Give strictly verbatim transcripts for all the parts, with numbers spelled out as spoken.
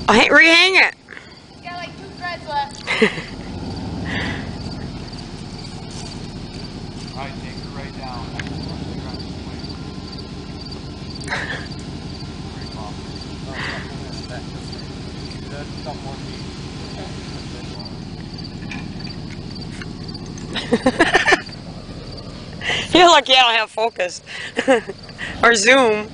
Oh, hey, rehang it. You got like two threads left. Alright, take her right down. You're lucky I don't have focus. Or zoom.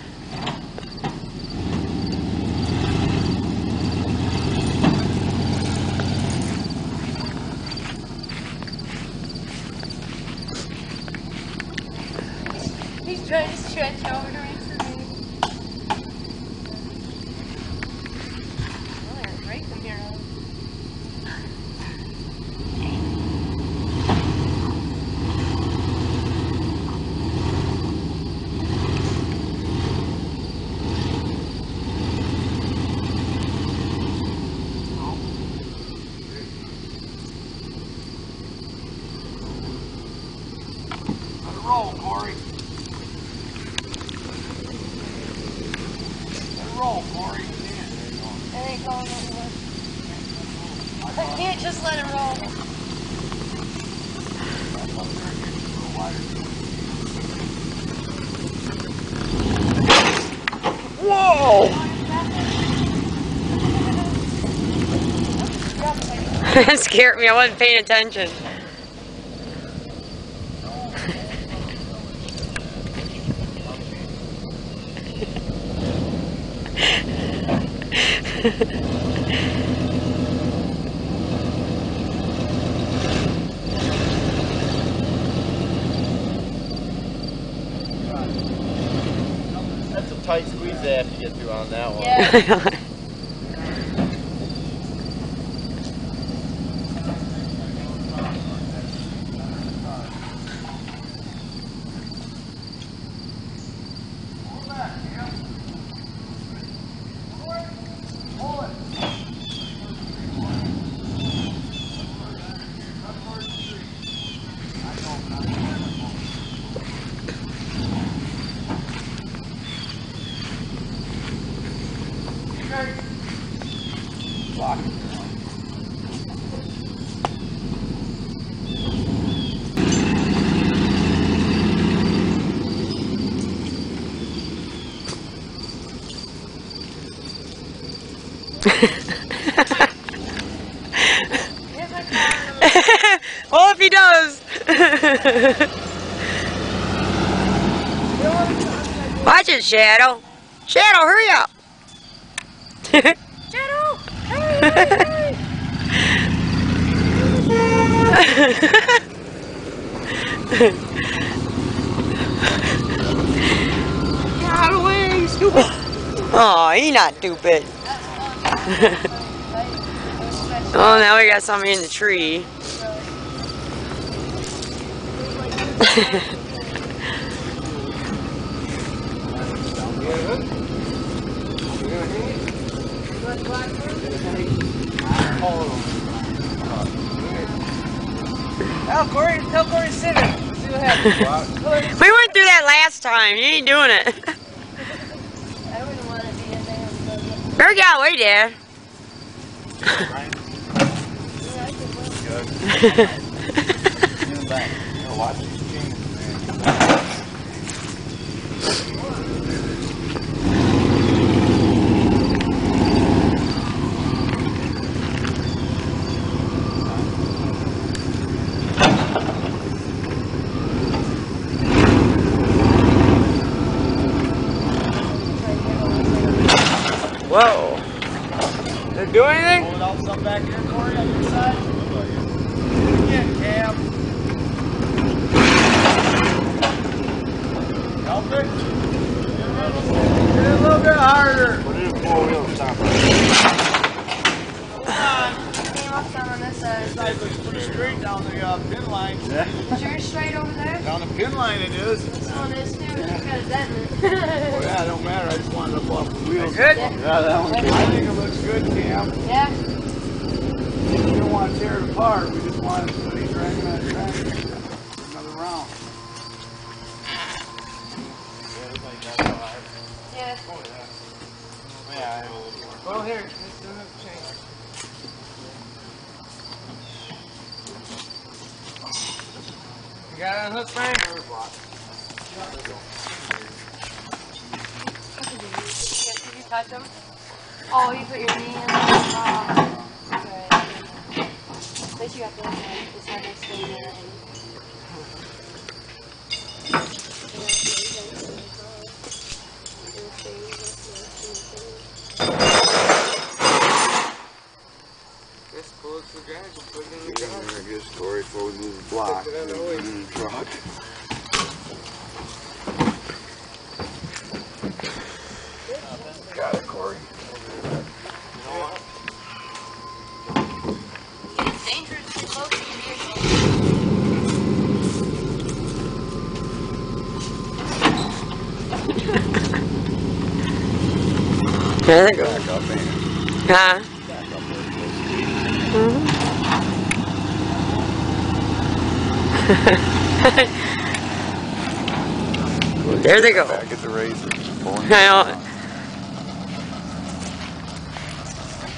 He's trying to stretch over to reach the baby. Well, they're right from here on. Let it roll, Corey. Let it roll, Corey. It ain't going anywhere. I can't just let it roll. Whoa! That scared me. I wasn't paying attention. That's a tight squeeze they have to get through on that one. Yeah. Lock it. Well, if he does. Watch it, Shadow. Shadow, hurry up. Shadow! Hurry, hurry, Get out of the way, stupid. Oh, he not stupid. Oh, now we got something in the tree. Tell Corey, tell Corey to sit it. See what happens. We went through that last time. He ain't doing it. I wouldn't want to be in there. Better get out of the way, Dad. Whoa. Did it do anything? Pull it out some back here, Corey, on your side. Again, Cam. Help it. Get it a little bit harder. Put it in four wheel stop. Come on. Came up some on this side. This side looks pretty straight down the uh, pin line. Is yours straight over there? Down the pin line it is. This one is too. It's just got a dent in Oh it. yeah, it don't matter. I just wanted to off the wheels. Good? Yeah. Yeah, that one's good. I think it looks good, Cam. Yeah. We don't want to tear it apart. We just want it to be dragging that track another round. Yeah. Oh yeah. Yeah. Oh, here. Let's do another change. You got it unhooked, Frank? Did you touch them? Oh, you put your knee in there. Oh, okay. At least you got this one. It's hard to stay there. Let's pull it to the garage and put it in the garage. Good story before we lose the block. Stick it on the way. In the truck. Got it, Corey. It's dangerous to close to your vehicle. There they go. Back up, man. Huh? Back up there. Mm-hmm. There they go. Back at the razor. Pulling. I know.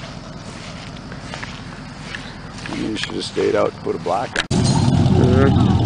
You should have stayed out and put a block on. Mm-hmm.